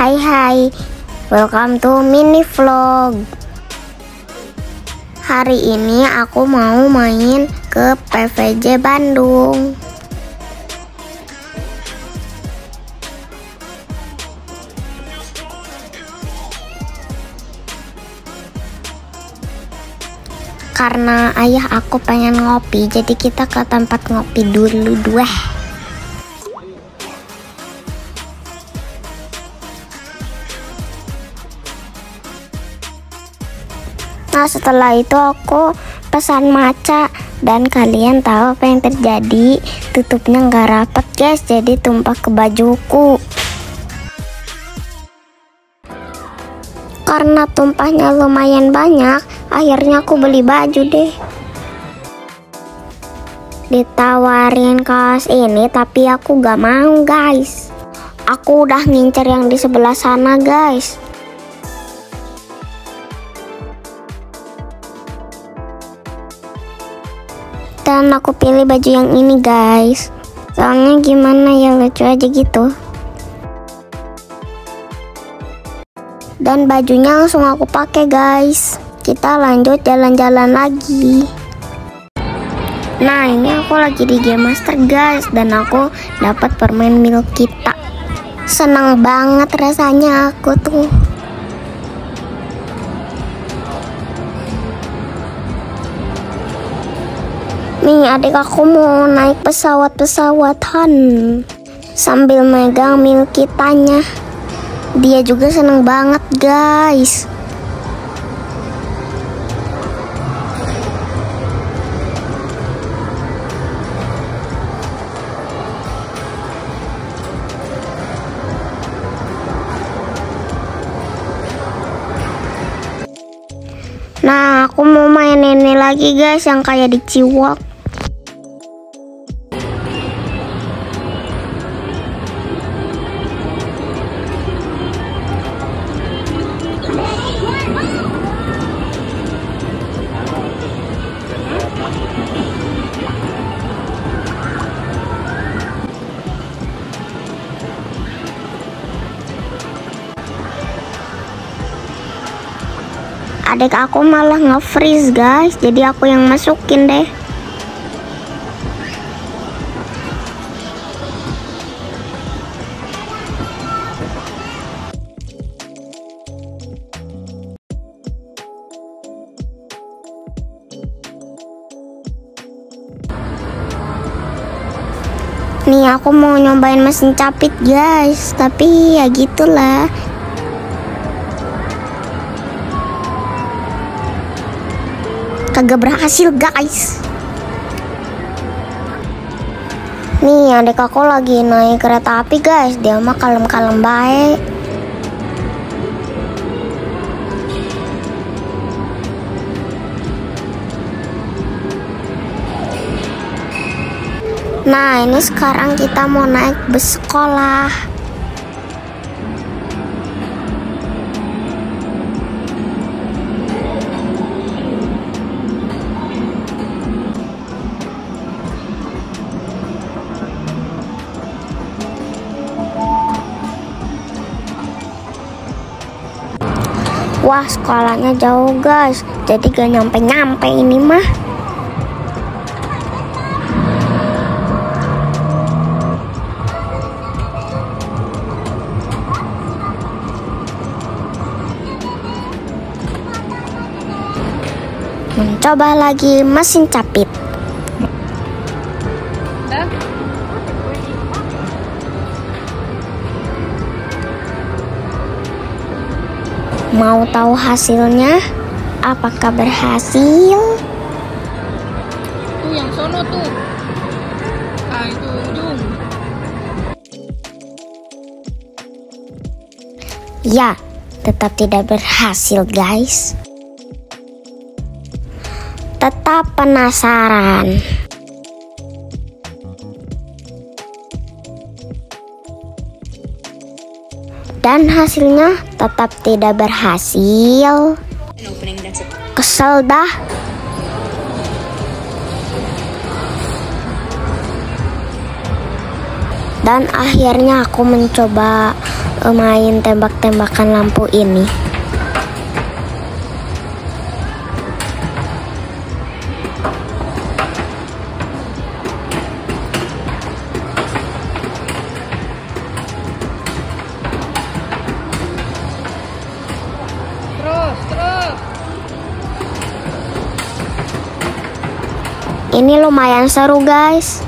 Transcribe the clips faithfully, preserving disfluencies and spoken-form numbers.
Hai hai, welcome to mini vlog. Hari ini aku mau main ke P V J Bandung. Karena ayah aku pengen ngopi, jadi kita ke tempat ngopi dulu dua. Nah, setelah itu aku pesan matcha, dan kalian tahu apa yang terjadi? Tutupnya nggak rapet guys, jadi tumpah ke bajuku. Karena tumpahnya lumayan banyak, akhirnya aku beli baju deh. Ditawarin kaos ini, tapi aku gak mau guys. Aku udah ngincer yang di sebelah sana guys. Dan aku pilih baju yang ini guys. Soalnya gimana ya, lucu aja gitu. Dan bajunya langsung aku pakai guys. Kita lanjut jalan-jalan lagi. Nah, ini aku lagi di Game Master guys, dan aku dapat permen milk kita. Senang banget rasanya aku tuh. Nih, adik aku mau naik pesawat-pesawatan sambil megang milk kitanya. Dia juga seneng banget guys. Nah, aku mau main ini lagi guys, yang kayak di Ciwok. Adik aku malah nge-freeze guys, jadi aku yang masukin deh. Nih, aku mau nyobain mesin capit guys, tapi ya gitulah. Kagak berhasil guys. Nih, adik aku lagi naik kereta api guys. Dia mah kalem-kalem baik. Nah, ini sekarang kita mau naik bus sekolah. Wah, sekolahnya jauh guys, jadi gak nyampe-nyampe ini mah. Mencoba lagi mesin capit. Mau tahu hasilnya? Apakah berhasil? Tuh yang sono tuh. Ah, itu ujung. Ya, tetap tidak berhasil guys. Tetap penasaran. Dan hasilnya tetap tidak berhasil. Kesel dah. Dan akhirnya aku mencoba uh, main tembak-tembakan lampu ini. Terus, terus. Ini lumayan seru guys.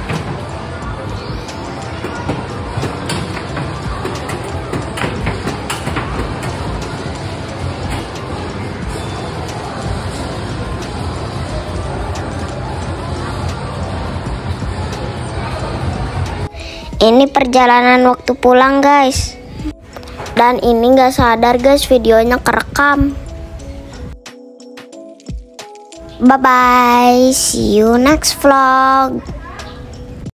Ini perjalanan waktu pulang guys. Dan ini gak sadar guys, videonya kerekam. Bye bye, see you next vlog.